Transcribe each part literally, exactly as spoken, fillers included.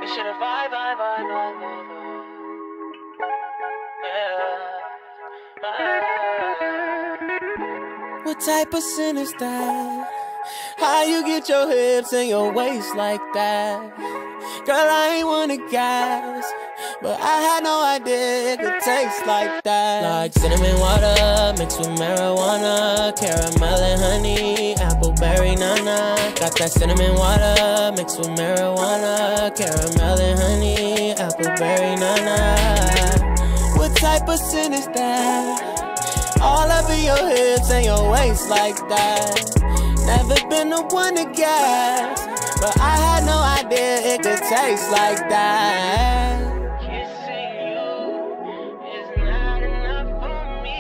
This shit a vibe, vibe, vibe, vibe, vibe. Yeah. What type of sin is that? How you get your hips and your waist like that? Girl, I ain't wanna gas, but I had no idea it could taste like that. Like cinnamon water mixed with marijuana, caramel and honey, appleberry nana. Got that cinnamon water mixed with marijuana, caramel and honey, appleberry nana. What type of sin is that? All over your hips and your waist like that. Never been the one to gas, but I had no idea it could taste like that. Kissing you is not enough for me.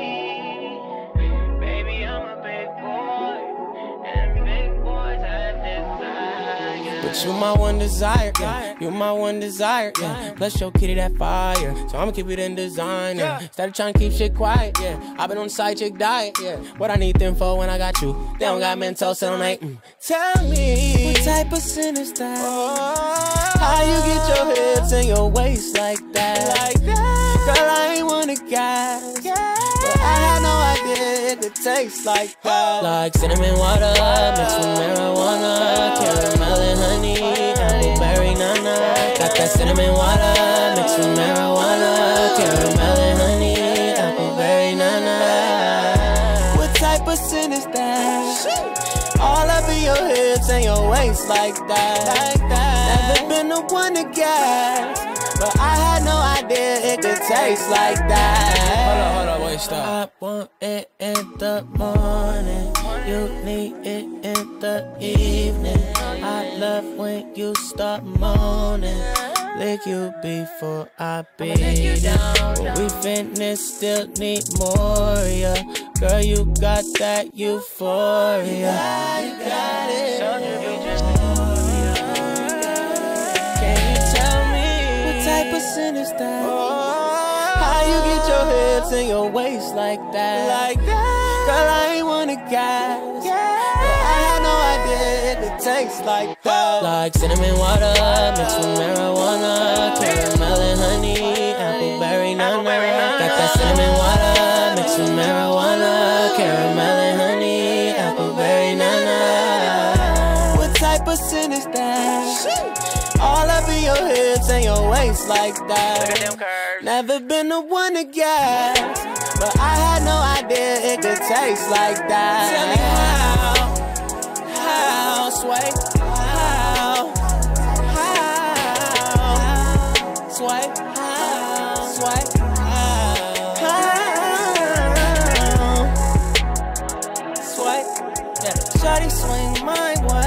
Baby, I'm a big boy, and big boys have desire. But you my one desire, yeah. You my one desire, yeah. Plus your kitty that fire, so I'ma keep it in designer. Started trying to keep shit quiet, yeah. I've been on the side chick diet, yeah. What I need them for when I got you? They don't got mental, so I'm like, mm. Tell me, what type of sin is that? Oh, how you get your hips and your waist like that? Like that. Girl, I ain't wanna gas, yeah. But I had no idea it could taste like that. Like cinnamon water mixed with marijuana, caramel and honey, appleberry nana. Got that cinnamon water mixed with marijuana, caramel and honey, appleberry nana. What type of sin is that? All over your hips and your waist like that. Like that. Never been the one to gas, but I had no idea it could taste like that. Hold on, hold on, wait, stop. I want it in the morning, you need it in the evening. I love when you start moaning, lick you before I beat you down. But we finished, still need more, yeah. Girl, you got that euphoria. You got it. Can you tell me what type of sin is that? How you get your hips and your waist like that? Like that. Girl, I ain't wanna gas, but I had no idea it could taste like that. Like cinnamon water mixed with marijuana, caramel and honey, appleberry nana. Got that cinnamon water mixed with marijuana, caramel and honey, appleberry nana. What type of sin is that? All over your hips and your waist like that. Never been the one to gas, but I had no idea it could taste like that. Tell me how, how, sway, how, how, sway, how, sway, how, sway, yeah. Shawty swing my way.